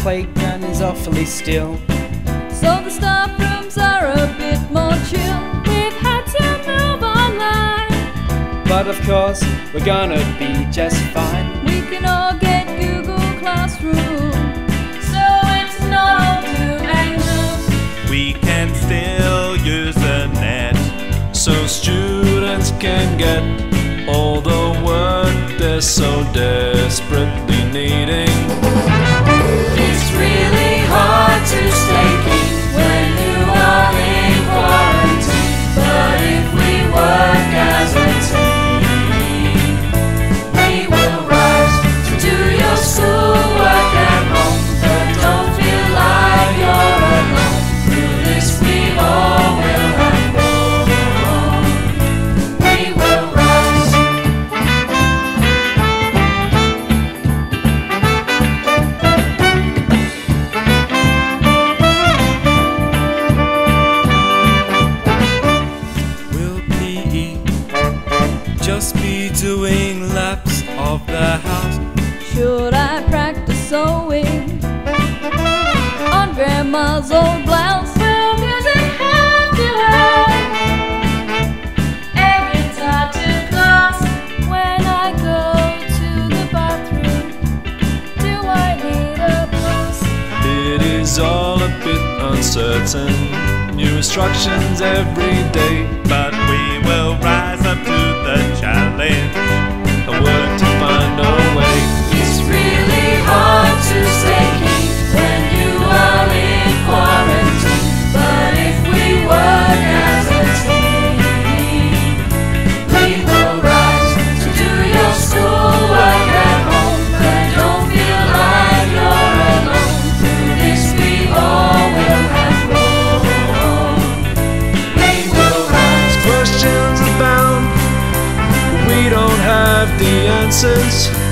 playground is awfully still. So the staff rooms are a bit more chill. We've had to move online, but of course we're gonna be just fine. We can all get Google Classroom, so it's not all doom and gloom. We can still use the net, so students can get all the work they're so desperately needing. It's really hard to stay keen when you are in quarantine, but if we work as a team, we will rise to do your schoolwork at home. But don't feel like you're alone. Through this we all will have grown. We will rise. Will PE just be doing laps of the house? Should I practice sewing on Grandma's old blouse? Will music have to hurt every time to class? When I go to the bathroom, do I need a pass? It is all a bit uncertain. New instructions every day, but we will rise up to the challenge and work to find a way. It's really hard to stay keen when you are in quarantine, but if we work as a team, we will rise to do your schoolwork at home. But don't feel like you're alone. Through this we all will have grown. We will rise. Questions abound, but we don't have the answers.